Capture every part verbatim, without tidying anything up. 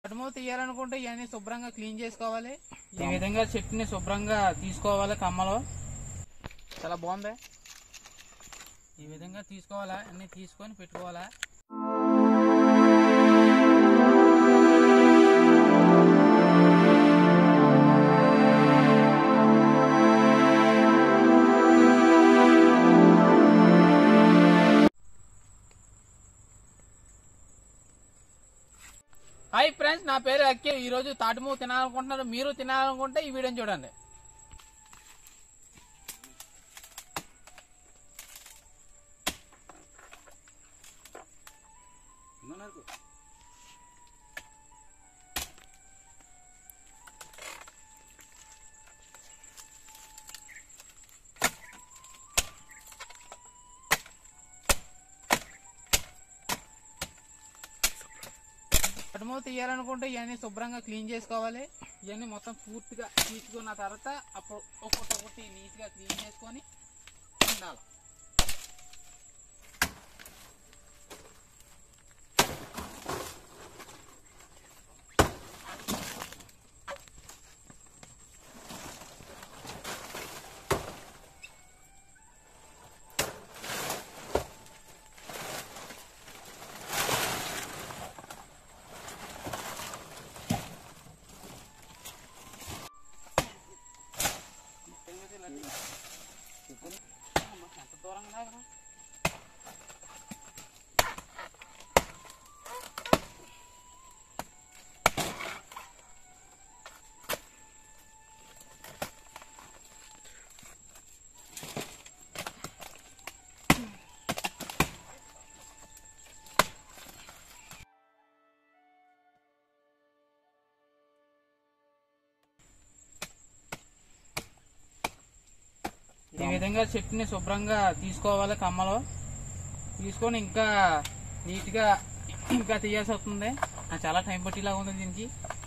కడుము తీయాలనుకుంటే ఇవన్నీ శుభ్రంగా క్లీన్ చేసుకోవాలి. ఈ విధంగా చెట్టుని శుభ్రంగా తీసుకోవాలి. కమ్మలో చాలా బాగుంది. ఈ విధంగా తీసుకోవాలా, అన్ని తీసుకొని పెట్టుకోవాలా. హాయ్ ఫ్రెండ్స్, నా పేరు అక్కి. ఈ రోజు తాటిమూ తినాలనుకుంటున్నారు. మీరు తినాలనుకుంటే ఈ వీడియోని చూడండి. కడుము తీయాలనుకుంటే ఇవన్నీ శుభ్రంగా క్లీన్ చేసుకోవాలి. ఇవన్నీ మొత్తం పూర్తిగా తీసుకున్న తర్వాత అప్పుడు ఒక్కొక్కటి నీట్గా క్లీన్ చేసుకొని ఉండాలి. ఎంత దూరంగా ఈ విధంగా చెట్టుని శుభ్రంగా తీసుకోవాలి. కమ్మలో తీసుకొని ఇంకా నీట్గా ఇంకా తీయాల్సి వస్తుంది. చాలా టైం పట్టేలాగా ఉంది దీనికి.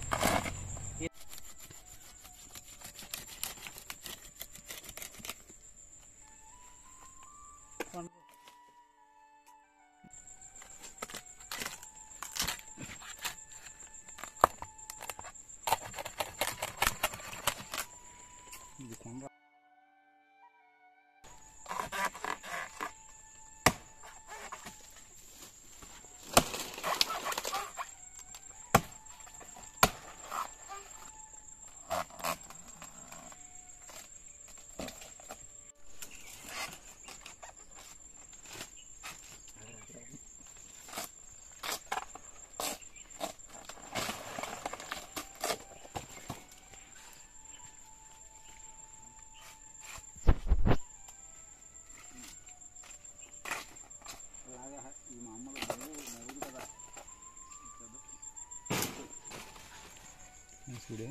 చూడే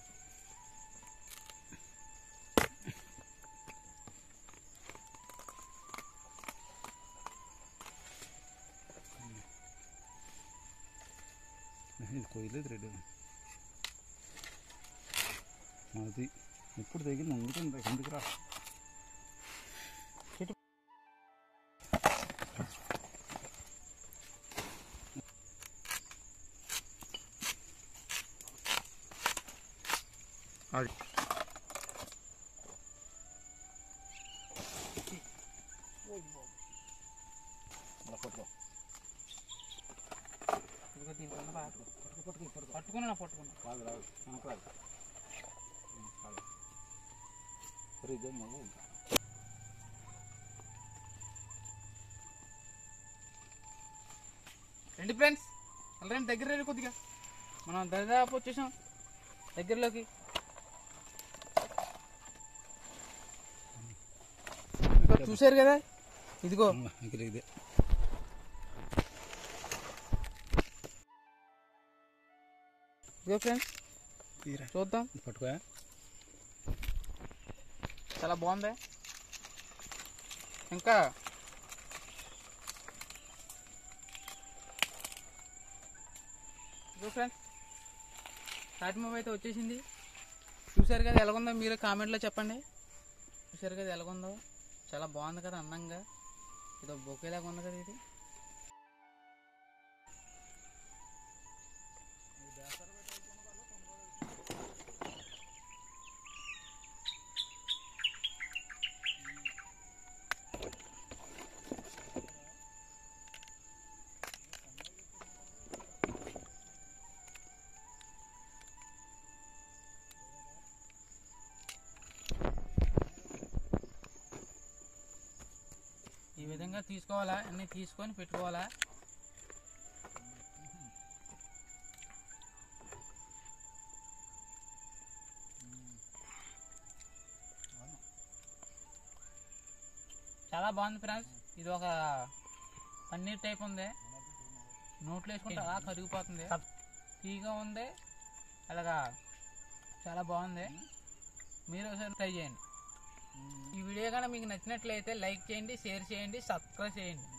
కొయ్యలేదు రెడ్డి అది ఎప్పుడు తగిలి ఉంటుంది ఎందుకు రా అది పట్టుకున్నా పట్టుకున్నా కాదు రాదు మనకు రాదు రండి ఫ్రెండ్స్, వెళ్ళండి దగ్గర రండి. కొద్దిగా మనం దాదాపు వచ్చేసాం దగ్గరలోకి. చూసారు కదా, ఇదిగో ఇదే ఇదిగో ఫ్రెండ్స్, చూద్దాం. పట్టుకో, చాలా బాగుంది. ఇంకా ఇదిగో ఫ్రెండ్స్, తాటిమూవ అయితే వచ్చేసింది. చూసారు కదా ఎలాగుందో, మీరు కామెంట్లో చెప్పండి. చూసారు కదా ఎలాగుందో, చాలా బాగుంది కదా, అందంగా. ఇదో బొకేలాగా ఉంది కదా ఇది. విధంగా తీసుకోవాలా, అన్నీ తీసుకొని పెట్టుకోవాలా. చాలా బాగుంది ఫ్రెండ్స్. ఇది ఒక పన్నీర్ టైప్ ఉంది, నోట్లో వేసుకుంటే అలా కరిగిపోతుంది, తీగా ఉంది, అలాగా చాలా బాగుంది. మీరు ఒకసారి ట్రై చేయండి. ఈ వీడియో కనుక మీకు నచ్చినట్లయితే లైక్ చేయండి, షేర్ చేయండి, సబ్స్క్రైబ్ చేయండి.